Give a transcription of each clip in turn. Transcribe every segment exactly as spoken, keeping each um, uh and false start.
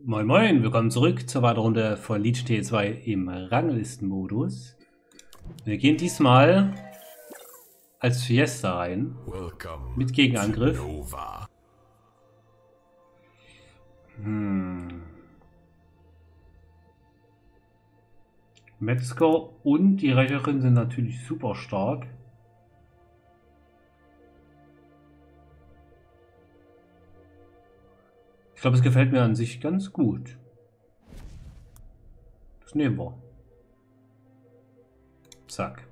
Moin Moin, willkommen zurück zur weiteren Runde von Liege T zwei im Ranglistenmodus. Wir gehen diesmal als Fiesta rein, mit Gegenangriff. Hm. Metzger und die Rächerin sind natürlich super stark. Ich glaube, es gefällt mir an sich ganz gut. Das nehmen wir. Zack.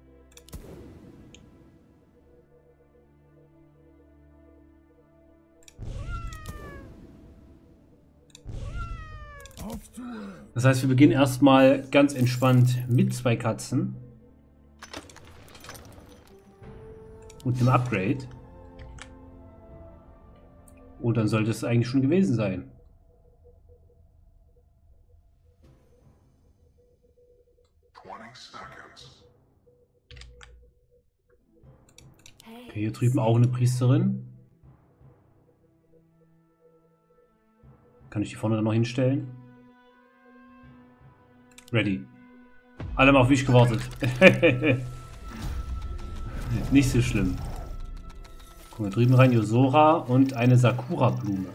Das heißt, wir beginnen erstmal ganz entspannt mit zwei Katzen und dem Upgrade. Und dann sollte es eigentlich schon gewesen sein. Okay, hier drüben auch eine Priesterin. Kann ich die vorne dann noch hinstellen? Ready. Alle haben auf mich gewartet. Nicht so schlimm. Gucken wir drüben rein, Yosora und eine Sakura-Blume.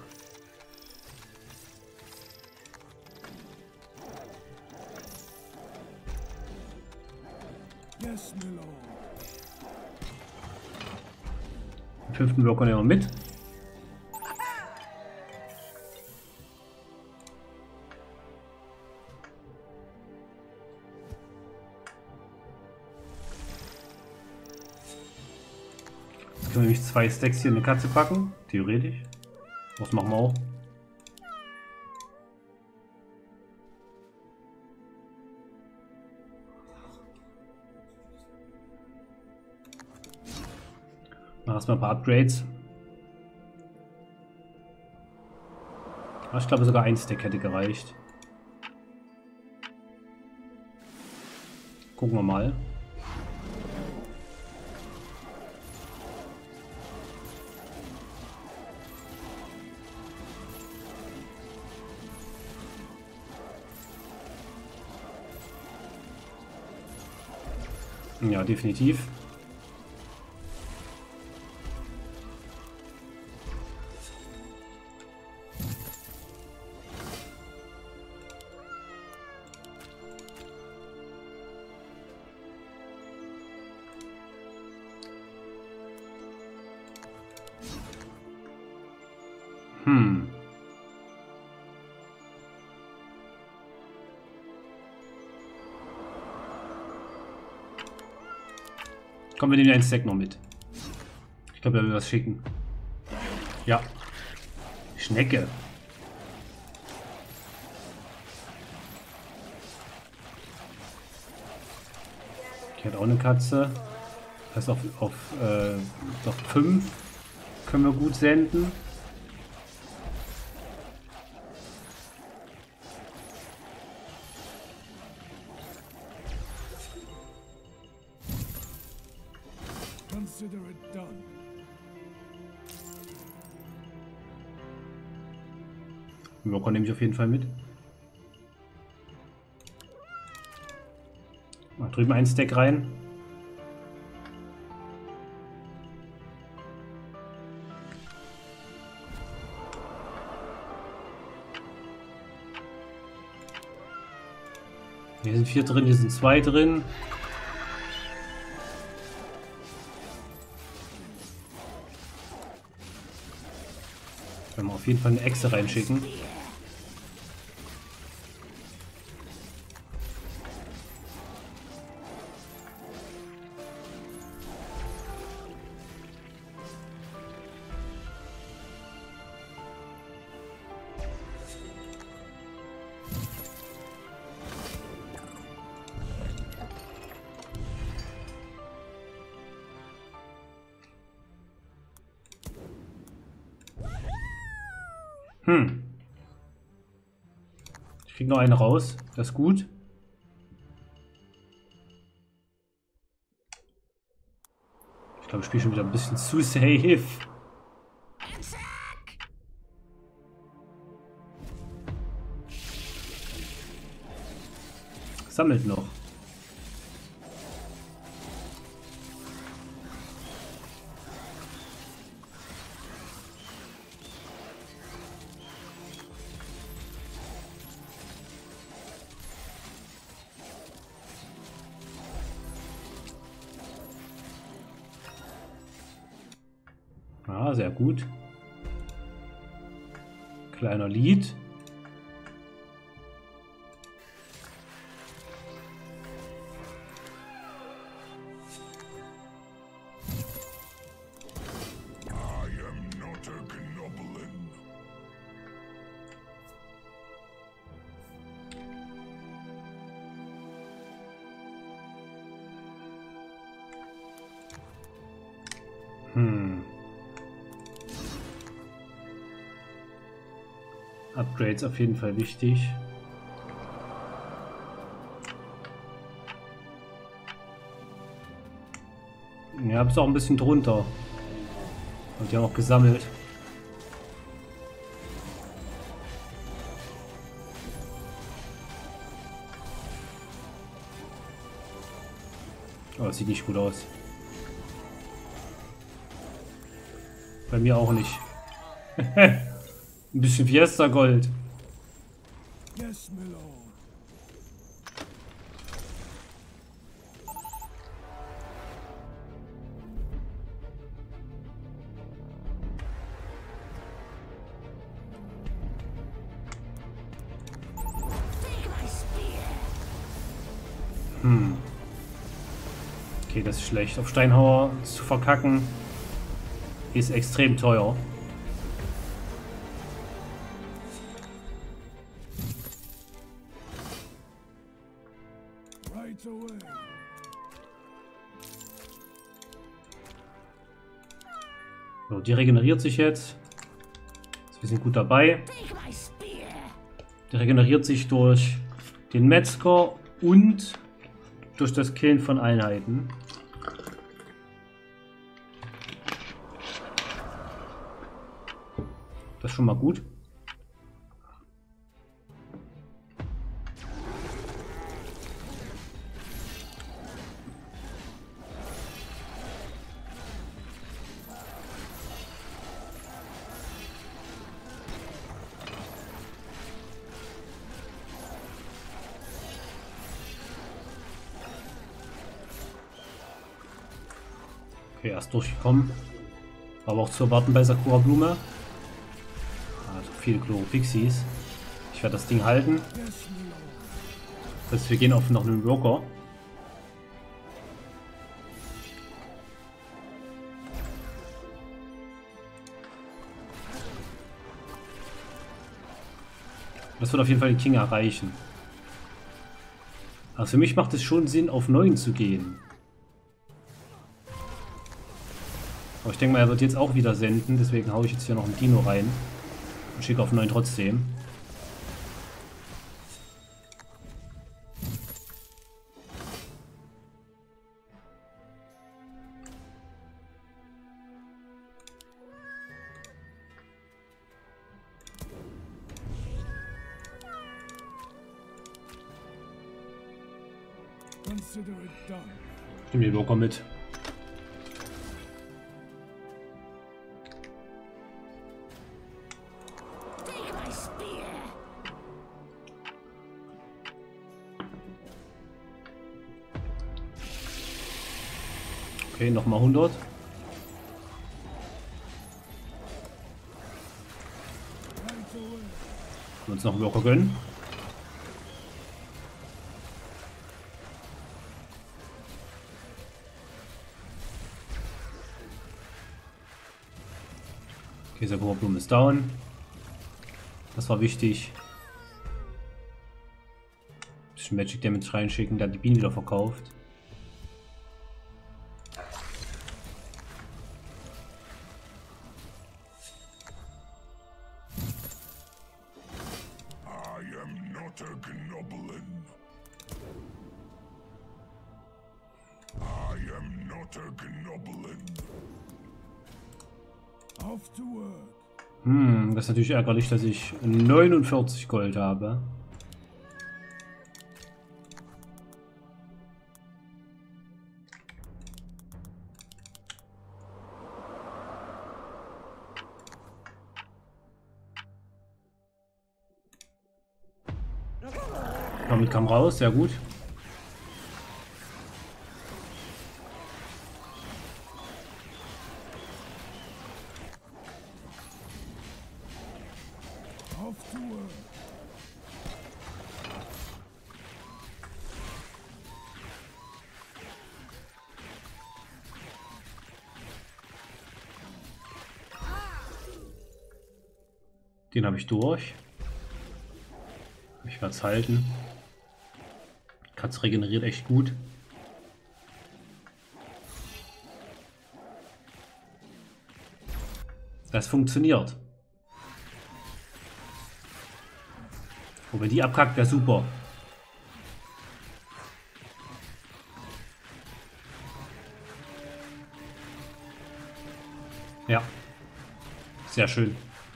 Den fünften Block nehmen wir mit. Können wir nämlich zwei Stacks hier in eine Katze packen, theoretisch. Das machen wir auch. Machen erstmal ein paar Upgrades. Ich glaube sogar ein Stack hätte gereicht. Gucken wir mal. Ja, definitiv. Hm. Komm, wir nehmen einen Stack noch mit. Ich glaube, er will was schicken. Ja. Schnecke. Ich hat auch eine Katze. Das heißt, auf, auf äh, doch fünf können wir gut senden. Consider it done. Mirko nehme ich auf jeden Fall mit. Mal drüben ein Stack rein. Hier sind vier drin, hier sind zwei drin. Können wir auf jeden Fall eine Echse reinschicken. Hm. Ich krieg noch eine raus. Das ist gut. Ich glaube, ich spiele schon wieder ein bisschen zu safe. sammelt noch. Ja, sehr gut. Kleiner Lied. Hm. Upgrades auf jeden Fall wichtig. Ja, bist auch ein bisschen drunter. Und die haben auch gesammelt. Oh, das sieht nicht gut aus. Bei mir auch nicht. Ein bisschen Fiesta Gold. Yes, my lord. Hm. Okay, das ist schlecht. Auf Steinhauer zu verkacken ist extrem teuer. Right away. So, die regeneriert sich jetzt. Wir sind gut dabei. Die regeneriert sich durch den Metzger und durch das Killen von Einheiten. Das ist schon mal gut. Okay, erst durchgekommen. Aber auch zu erwarten bei Sakura Blume. Also viele Chloropixies. Ich werde das Ding halten. Das heißt, wir gehen auf noch einen Worker. Das wird auf jeden Fall den King erreichen. Also für mich macht es schon Sinn, auf neun zu gehen. Aber ich denke mal, er wird jetzt auch wieder senden, deswegen haue ich jetzt hier noch einen Dino rein und schicke auf neun trotzdem. Consider it done. Ich nehme den Worker mit. Okay, nochmal hundert. Wir uns noch einen Worker gönnen. Okay, Sakura Blume ist down. Das war wichtig. Ein bisschen Magic Damage reinschicken, dann die Bienen wieder verkauft. Hm, das ist natürlich ärgerlich, dass ich neunundvierzig Gold habe. Damit kam raus, sehr gut. Auf Tour. Den habe ich durch. Ich werde es halten. Katze regeneriert echt gut. Das funktioniert. Und wenn die abkackt, wäre super. Ja. Sehr schön.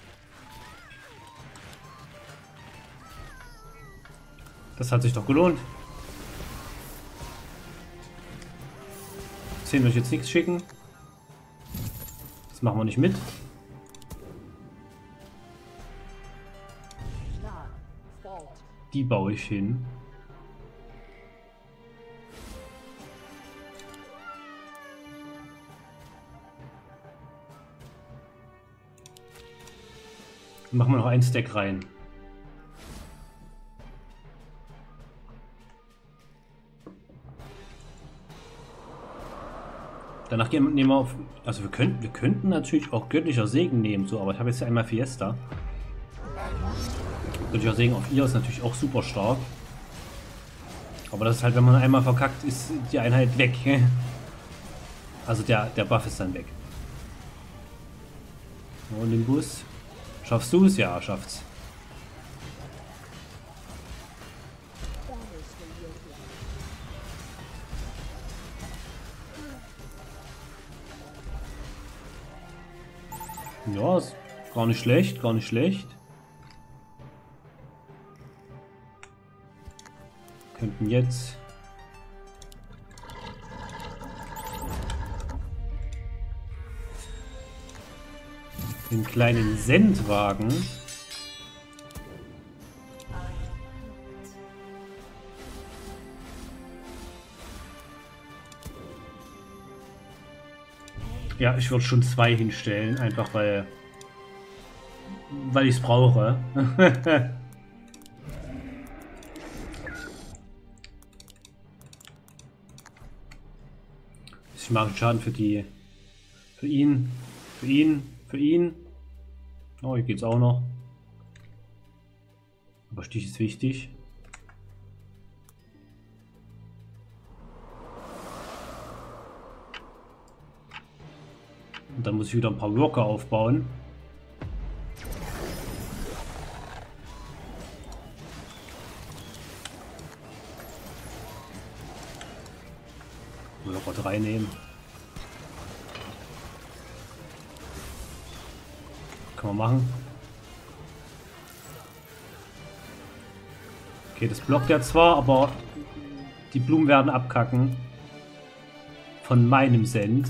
Das hat sich doch gelohnt. zehn würde ich jetzt nichts schicken. Das machen wir nicht mit. Die baue ich hin. Dann machen wir noch ein Stack rein. Danach gehen, nehmen wir auf. Also wir könnten, wir könnten natürlich auch göttlicher Segen nehmen, so, aber ich habe jetzt ja einmal Fiesta. Göttlicher Segen auf ihr ist natürlich auch super stark. Aber das ist halt, wenn man einmal verkackt, ist die Einheit weg. Also der, der Buff ist dann weg. Und den Bus. Schaffst du es? Ja, schafft's. Ja, ist gar nicht schlecht, gar nicht schlecht. Könnten jetzt den kleinen Sendwagen ja, ich würde schon zwei hinstellen, einfach weil weil ich es brauche. Ich mache Schaden für die, für ihn, für ihn, für ihn. Oh, hier geht's auch noch. Aber Stich ist wichtig. Und dann muss ich wieder ein paar Worker aufbauen. Worker drei nehmen. Kann man machen. Okay, das blockt ja zwar, aber die Blumen werden abkacken. Von meinem Send.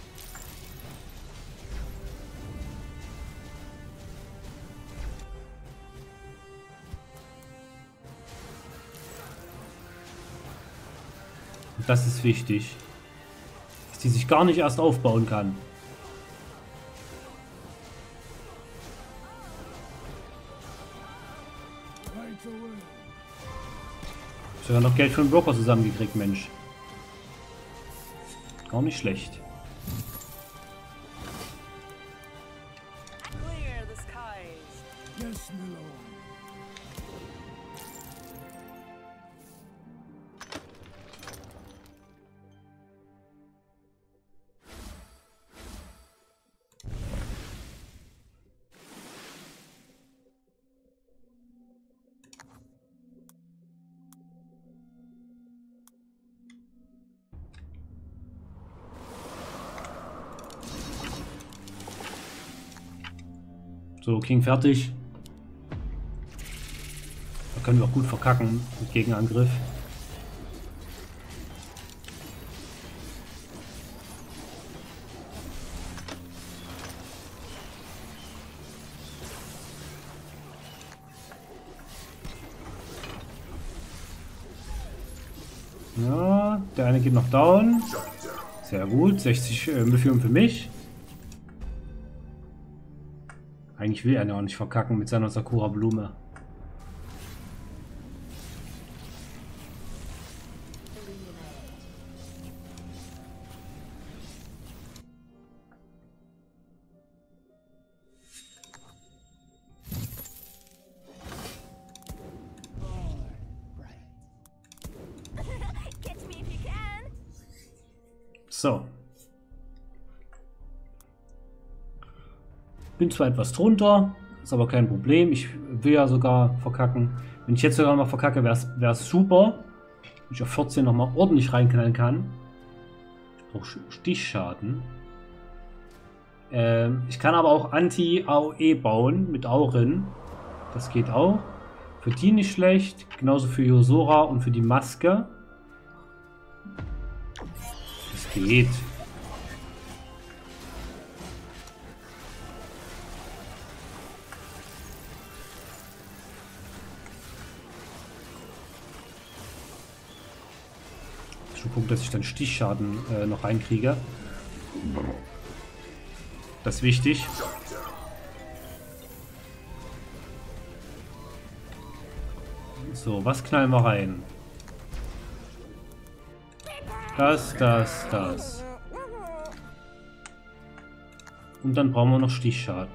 Und das ist wichtig. Dass die sich gar nicht erst aufbauen kann. Ich habe noch Geld für einen Broker zusammengekriegt, Mensch. Gar nicht schlecht. Yes, Milo. So, King fertig. Da können wir auch gut verkacken mit Gegenangriff. Ja, der eine geht noch down. Sehr gut. sechzig äh, Beführung für mich. Eigentlich will er ja auch nicht verkacken mit seiner Sakura-Blume. So. Bin zwar etwas drunter, ist aber kein Problem. Ich will ja sogar verkacken. Wenn ich jetzt sogar noch verkacke, wäre es super. Wenn ich auf vierzehn nochmal ordentlich reinknallen kann. Ich brauche Stichschaden. Ähm, ich kann aber auch Anti-A O E bauen mit Aurin. Das geht auch. Für die nicht schlecht. Genauso für Yosora und für die Maske. Das geht. Schon gucken, dass ich dann Stichschaden äh, noch reinkriege. Das ist wichtig. So, was knallen wir rein? Das, das, das. Und dann brauchen wir noch Stichschaden.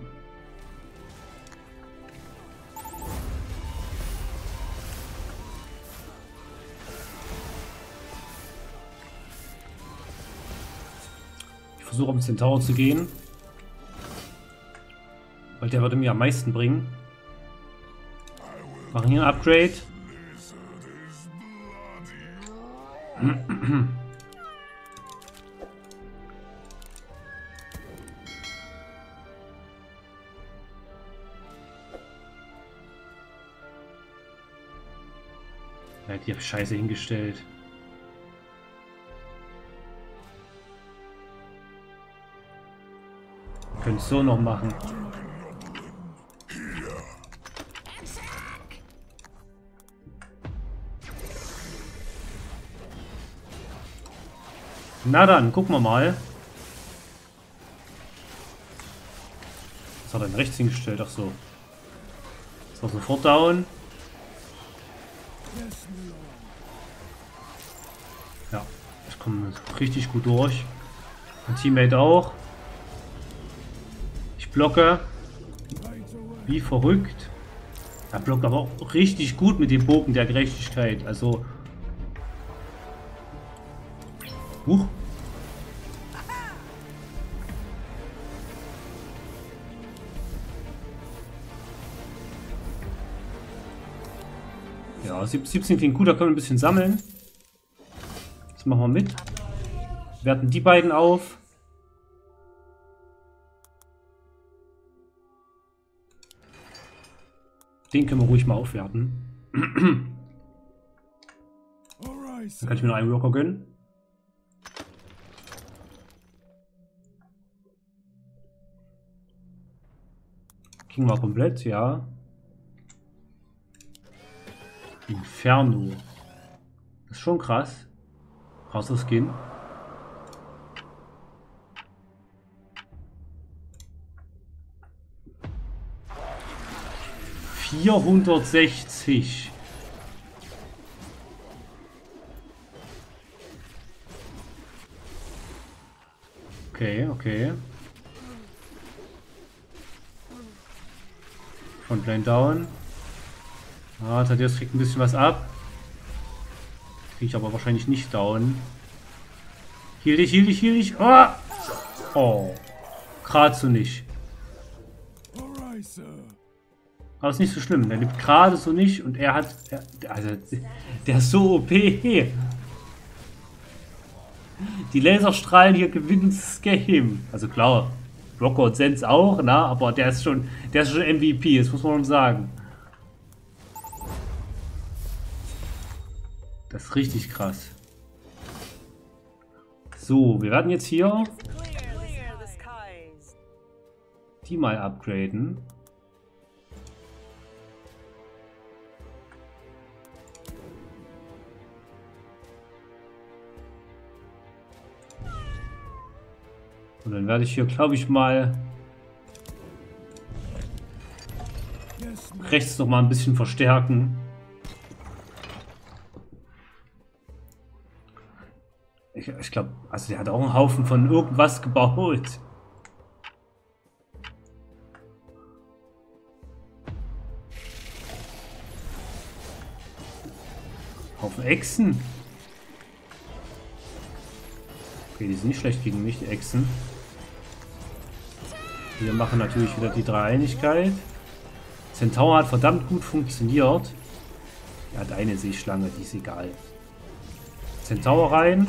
Ich versuche auf den Centaur zu gehen. Weil der würde mir am meisten bringen. Machen hier ein Upgrade. Ja, die habe ich scheiße hingestellt. Können es so noch machen. Na dann, gucken wir mal. Was hat er denn rechts hingestellt? Ach so. Ist er sofort down? Ja, ich komme richtig gut durch. Mein Teammate auch. Ich blocke. Wie verrückt. Er blockt aber auch richtig gut mit dem Bogen der Gerechtigkeit. Also. Huch. Ja, siebzehn klingt gut, da können wir ein bisschen sammeln. Das machen wir mit. Werten die beiden auf. Den können wir ruhig mal aufwerten. Dann kann ich mir noch einen Worker gönnen. King war komplett, ja. Inferno. Das ist schon krass. Krasser Skin. vierhundertsechzig. Okay, okay. Frontline down. Ah, Thaddeus kriegt ein bisschen was ab. Kriege ich aber wahrscheinlich nicht down. Heal dich, heal dich, heal dich. Oh, oh. Gerade so nicht. Aber ist nicht so schlimm. Der lebt gerade so nicht und er hat. Er, also, der ist so O P. Die Laserstrahlen hier gewinnen das Game. Also klar, Rocker und Sens auch, na, aber der ist schon, der ist schon M V P, das muss man schon sagen. Das ist richtig krass. So, wir werden jetzt hier die mal upgraden. Und dann werde ich hier, glaube ich, mal Yes, my rechts noch mal ein bisschen verstärken. Ich, ich glaube, also der hat auch einen Haufen von irgendwas gebaut. Haufen Echsen. Okay, die sind nicht schlecht gegen mich, die Echsen. Wir machen natürlich wieder die Dreieinigkeit. Centaur hat verdammt gut funktioniert. Er hat eine Seeschlange, die ist egal. Centaur rein.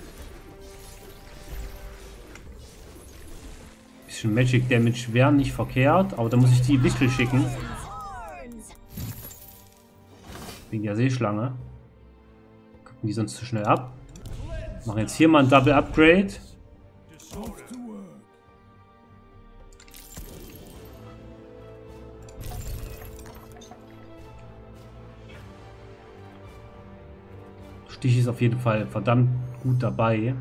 Bisschen Magic Damage wäre nicht verkehrt, aber da muss ich die Wichtel schicken. Wegen der Seeschlange. Gucken die sonst zu schnell ab. Machen jetzt hier mal ein Double Upgrade. off to work. Stich ist auf jeden Fall verdammt gut dabei.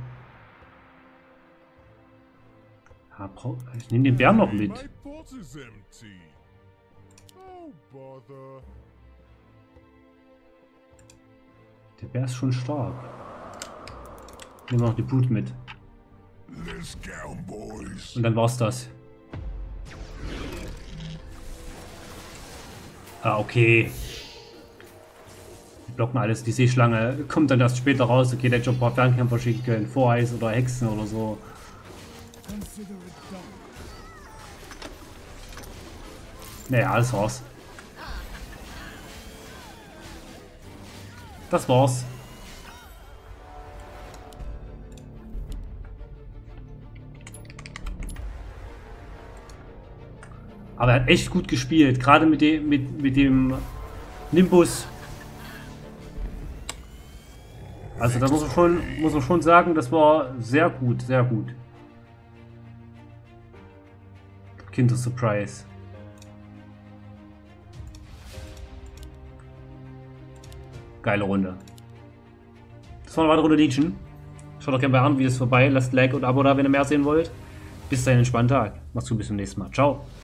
Ja, brauch- ich nehme den Bären noch mit. My pot is empty. Oh, bother. Der Bär ist schon stark. Nehmen wir noch die Brute mit. Let's go, boys. Und dann war's das. Ah, okay. Die blocken alles. Die Seeschlange kommt dann erst später raus. Okay, der hätte schon ein paar Fernkämpfer schicken können. Voreis oder Hexen oder so. Consider it done. Naja, das war's. Das war's. Aber er hat echt gut gespielt. Gerade mit dem, mit, mit dem Nimbus. Also da muss man schon, muss man schon sagen, das war sehr gut, sehr gut. Kinder Surprise. Geile Runde. Das war eine weitere Runde Legion. Schaut doch gerne bei an, wie es vorbei. Lasst Like und Abo da, wenn ihr mehr sehen wollt. Bis dahin, einen entspannten Tag. Macht's gut, bis zum nächsten Mal. Ciao.